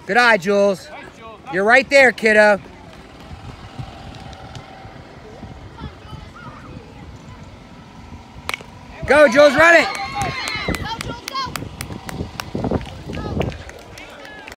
Good eye, Jules. You're right there, kiddo. Go, Jules, run it.